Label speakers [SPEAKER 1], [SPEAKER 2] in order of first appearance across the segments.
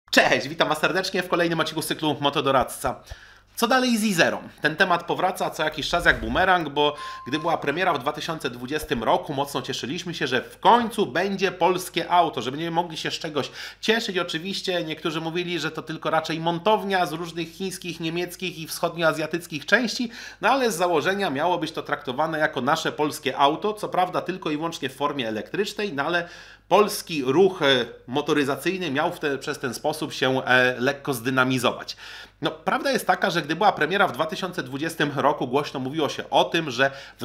[SPEAKER 1] Cześć, witam Was serdecznie w kolejnym odcinku z cyklu Motodoradca. Co dalej z Izerą? Ten temat powraca co jakiś czas jak bumerang, bo gdy była premiera w 2020 roku, mocno cieszyliśmy się, że w końcu będzie polskie auto, że będziemy mogli się z czegoś cieszyć. Oczywiście niektórzy mówili, że to tylko raczej montownia z różnych chińskich, niemieckich i wschodnioazjatyckich części, no ale z założenia miało być to traktowane jako nasze polskie auto, co prawda tylko i wyłącznie w formie elektrycznej, no ale polski ruch motoryzacyjny miał przez ten sposób się lekko zdynamizować. No, prawda jest taka, że gdy była premiera w 2020 roku, głośno mówiło się o tym, że w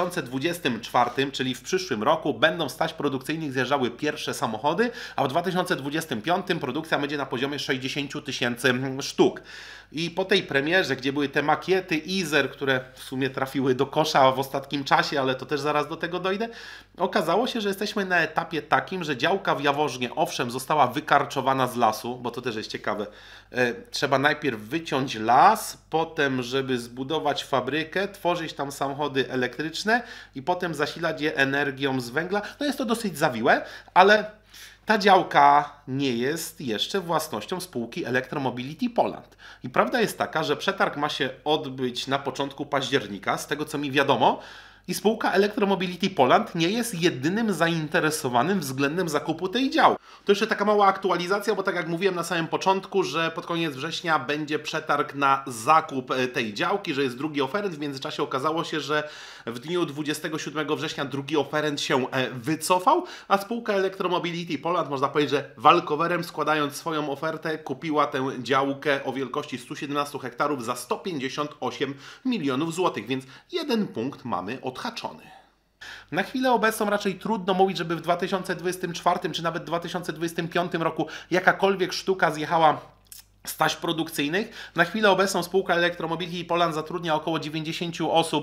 [SPEAKER 1] 2024, czyli w przyszłym roku, będą z taśm produkcyjnych zjeżdżały pierwsze samochody, a w 2025 produkcja będzie na poziomie 60 000 sztuk. I po tej premierze, gdzie były te makiety Izer, które w sumie trafiły do kosza w ostatnim czasie, ale to też zaraz do tego dojdę, okazało się, że jesteśmy na etapie takim, że działka w Jaworznie owszem została wykarczowana z lasu, bo to też jest ciekawe. Trzeba najpierw wyciąć las, potem żeby zbudować fabrykę, tworzyć tam samochody elektryczne i potem zasilać je energią z węgla. No jest to dosyć zawiłe, ale ta działka nie jest jeszcze własnością spółki Electromobility Poland. I prawda jest taka, że przetarg ma się odbyć na początku października, z tego co mi wiadomo, i spółka Electromobility Poland nie jest jedynym zainteresowanym względem zakupu tej działki. To jeszcze taka mała aktualizacja, bo tak jak mówiłem na samym początku, że pod koniec września będzie przetarg na zakup tej działki, że jest drugi oferent. W międzyczasie okazało się, że w dniu 27 września drugi oferent się wycofał, a spółka Electromobility Poland, można powiedzieć, że walkowerem składając swoją ofertę, kupiła tę działkę o wielkości 117 hektarów za 158 milionów złotych, więc jeden punkt mamy odhaczony. Na chwilę obecną raczej trudno mówić, żeby w 2024 czy nawet 2025 roku jakakolwiek sztuka zjechała z taśm produkcyjnych. Na chwilę obecną spółka Electromobility Poland zatrudnia około 90 osób,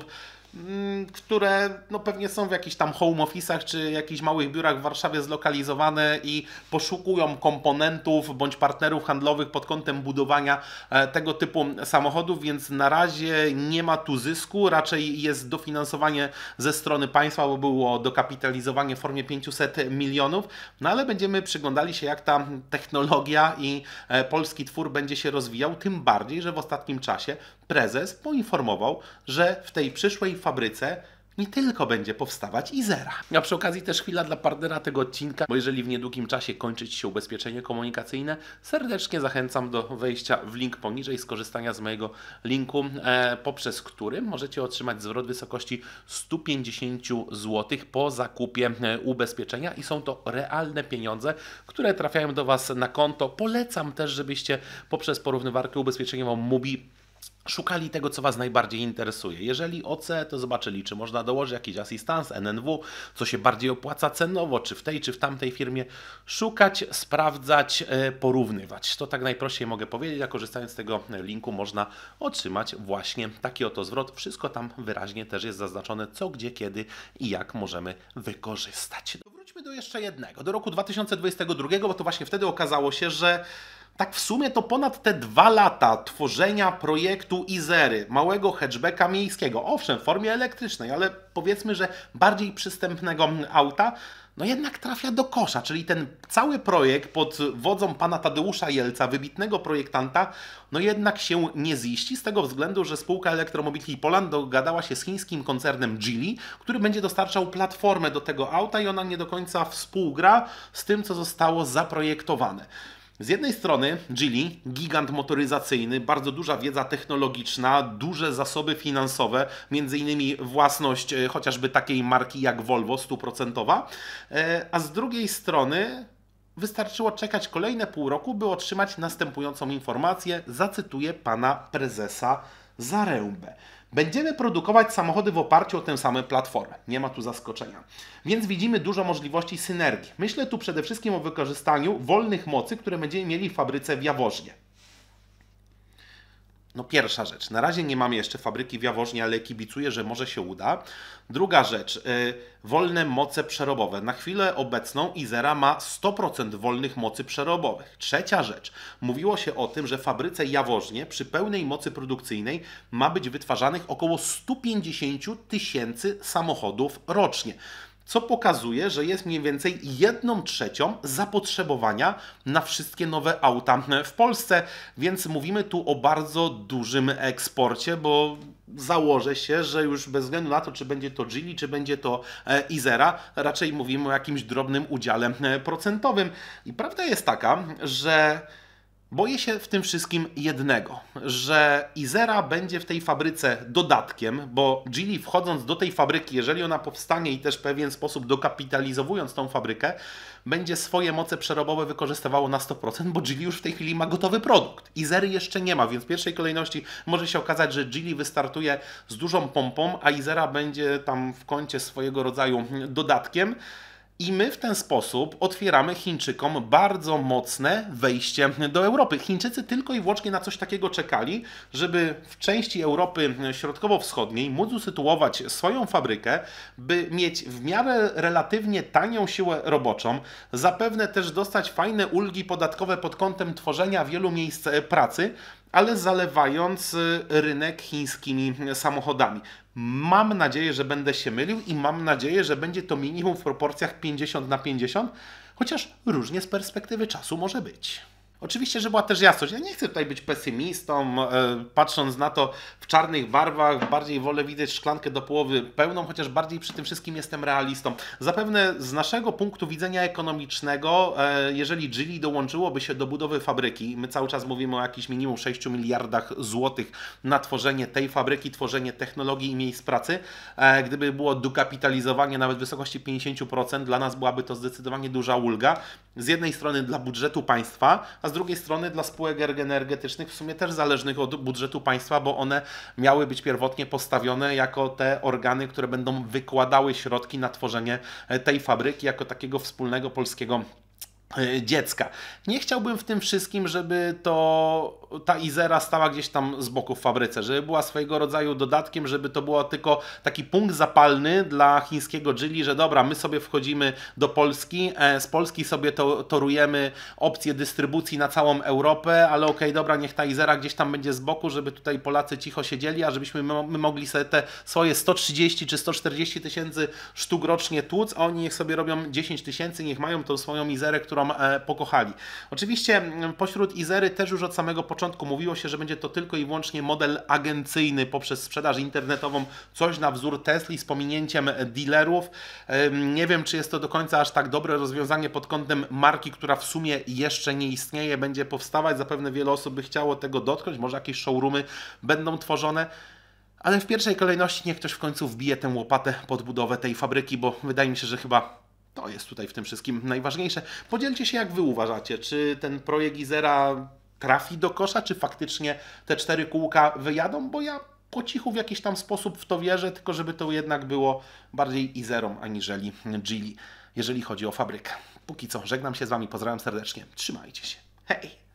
[SPEAKER 1] które no pewnie są w jakichś tam home office'ach czy jakichś małych biurach w Warszawie zlokalizowane i poszukują komponentów bądź partnerów handlowych pod kątem budowania tego typu samochodów, więc na razie nie ma tu zysku, raczej jest dofinansowanie ze strony państwa, bo było dokapitalizowanie w formie 500 milionów, no ale będziemy przyglądali się, jak ta technologia i polski twór będzie się rozwijał, tym bardziej, że w ostatnim czasie prezes poinformował, że w tej przyszłej fabryce nie tylko będzie powstawać Izera. A przy okazji też chwila dla partnera tego odcinka, bo jeżeli w niedługim czasie kończyć się ubezpieczenie komunikacyjne, serdecznie zachęcam do wejścia w link poniżej, skorzystania z mojego linku, poprzez który możecie otrzymać zwrot w wysokości 150 zł po zakupie ubezpieczenia i są to realne pieniądze, które trafiają do Was na konto. Polecam też, żebyście poprzez porównywarkę ubezpieczeniową MUBI szukali tego, co Was najbardziej interesuje. Jeżeli OC, to zobaczyli, czy można dołożyć jakiś asystans, NNW, co się bardziej opłaca cenowo, czy w tej, czy w tamtej firmie. Szukać, sprawdzać, porównywać. To tak najprościej mogę powiedzieć, a korzystając z tego linku można otrzymać właśnie taki oto zwrot. Wszystko tam wyraźnie też jest zaznaczone, co, gdzie, kiedy i jak możemy wykorzystać. Wróćmy do jeszcze jednego, do roku 2022, bo to właśnie wtedy okazało się, że tak w sumie to ponad te 2 lata tworzenia projektu Izery, małego hatchbacka miejskiego, owszem w formie elektrycznej, ale powiedzmy, że bardziej przystępnego auta, no jednak trafia do kosza, czyli ten cały projekt pod wodzą pana Tadeusza Jelca, wybitnego projektanta, no jednak się nie ziści z tego względu, że spółka Electromobility Poland dogadała się z chińskim koncernem Geely, który będzie dostarczał platformę do tego auta i ona nie do końca współgra z tym, co zostało zaprojektowane. Z jednej strony Geely, gigant motoryzacyjny, bardzo duża wiedza technologiczna, duże zasoby finansowe, między innymi własność chociażby takiej marki jak Volvo, 100%, a z drugiej strony wystarczyło czekać kolejne pół roku, by otrzymać następującą informację, zacytuję pana prezesa Zarębę. Będziemy produkować samochody w oparciu o tę samą platformę. Nie ma tu zaskoczenia. Więc widzimy dużo możliwości synergii. Myślę tu przede wszystkim o wykorzystaniu wolnych mocy, które będziemy mieli w fabryce w Jaworznie. No pierwsza rzecz, na razie nie mamy jeszcze fabryki w Jaworznie, ale kibicuję, że może się uda. Druga rzecz, wolne moce przerobowe. Na chwilę obecną Izera ma 100% wolnych mocy przerobowych. Trzecia rzecz, mówiło się o tym, że w fabryce Jaworznie przy pełnej mocy produkcyjnej ma być wytwarzanych około 150 000 samochodów rocznie. co pokazuje, że jest mniej więcej 1/3 zapotrzebowania na wszystkie nowe auta w Polsce, więc mówimy tu o bardzo dużym eksporcie, bo założę się, że już bez względu na to, czy będzie to Geely, czy będzie to Izera, raczej mówimy o jakimś drobnym udziale procentowym. I prawda jest taka, że boję się w tym wszystkim jednego, że Izera będzie w tej fabryce dodatkiem, bo Geely wchodząc do tej fabryki, jeżeli ona powstanie i też w pewien sposób dokapitalizowując tą fabrykę, będzie swoje moce przerobowe wykorzystywało na 100%, bo Geely już w tej chwili ma gotowy produkt. Izery jeszcze nie ma, więc w pierwszej kolejności może się okazać, że Geely wystartuje z dużą pompą, a Izera będzie tam w kącie swojego rodzaju dodatkiem. I my w ten sposób otwieramy Chińczykom bardzo mocne wejście do Europy. Chińczycy tylko i wyłącznie na coś takiego czekali, żeby w części Europy Środkowo-Wschodniej móc usytuować swoją fabrykę, by mieć w miarę relatywnie tanią siłę roboczą, zapewne też dostać fajne ulgi podatkowe pod kątem tworzenia wielu miejsc pracy, ale zalewając rynek chińskimi samochodami. Mam nadzieję, że będę się mylił i mam nadzieję, że będzie to minimum w proporcjach 50/50, chociaż różnie z perspektywy czasu może być. Oczywiście, że była też jasność. Ja nie chcę tutaj być pesymistą, patrząc na to w czarnych barwach, bardziej wolę widzieć szklankę do połowy pełną, chociaż bardziej przy tym wszystkim jestem realistą. Zapewne z naszego punktu widzenia ekonomicznego, jeżeli Geely dołączyłoby się do budowy fabryki, my cały czas mówimy o jakichś minimum 6 miliardach złotych na tworzenie tej fabryki, tworzenie technologii i miejsc pracy, gdyby było dokapitalizowanie nawet w wysokości 50%, dla nas byłaby to zdecydowanie duża ulga. Z jednej strony dla budżetu państwa, a z drugiej strony dla spółek energetycznych, w sumie też zależnych od budżetu państwa, bo one miały być pierwotnie postawione jako te organy, które będą wykładały środki na tworzenie tej fabryki jako takiego wspólnego polskiego dziecka. Nie chciałbym w tym wszystkim, żeby ta Izera stała gdzieś tam z boku w fabryce, żeby była swojego rodzaju dodatkiem, żeby to było tylko taki punkt zapalny dla chińskiego Geely, że dobra, my sobie wchodzimy do Polski, z Polski sobie torujemy opcję dystrybucji na całą Europę, ale okej, dobra, niech ta Izera gdzieś tam będzie z boku, żeby tutaj Polacy cicho siedzieli, a żebyśmy my mogli sobie te swoje 130 czy 140 tysięcy sztuk rocznie tłuc, a oni niech sobie robią 10 tysięcy, niech mają tą swoją Izerę, którą pokochali. Oczywiście pośród Izery też już od samego początku mówiło się, że będzie to tylko i wyłącznie model agencyjny poprzez sprzedaż internetową, coś na wzór Tesli z pominięciem dealerów. Nie wiem, czy jest to do końca aż tak dobre rozwiązanie pod kątem marki, która w sumie jeszcze nie istnieje, będzie powstawać. Zapewne wiele osób by chciało tego dotknąć, może jakieś showroomy będą tworzone. Ale w pierwszej kolejności niech ktoś w końcu wbije tę łopatę pod budowę tej fabryki, bo wydaje mi się, że chyba to jest tutaj w tym wszystkim najważniejsze. Podzielcie się, jak Wy uważacie, czy ten projekt Izera trafi do kosza, czy faktycznie te 4 kółka wyjadą, bo ja po cichu w jakiś tam sposób w to wierzę, tylko żeby to jednak było bardziej Izerą aniżeli Geely, jeżeli chodzi o fabrykę. Póki co, żegnam się z Wami, pozdrawiam serdecznie, trzymajcie się, hej!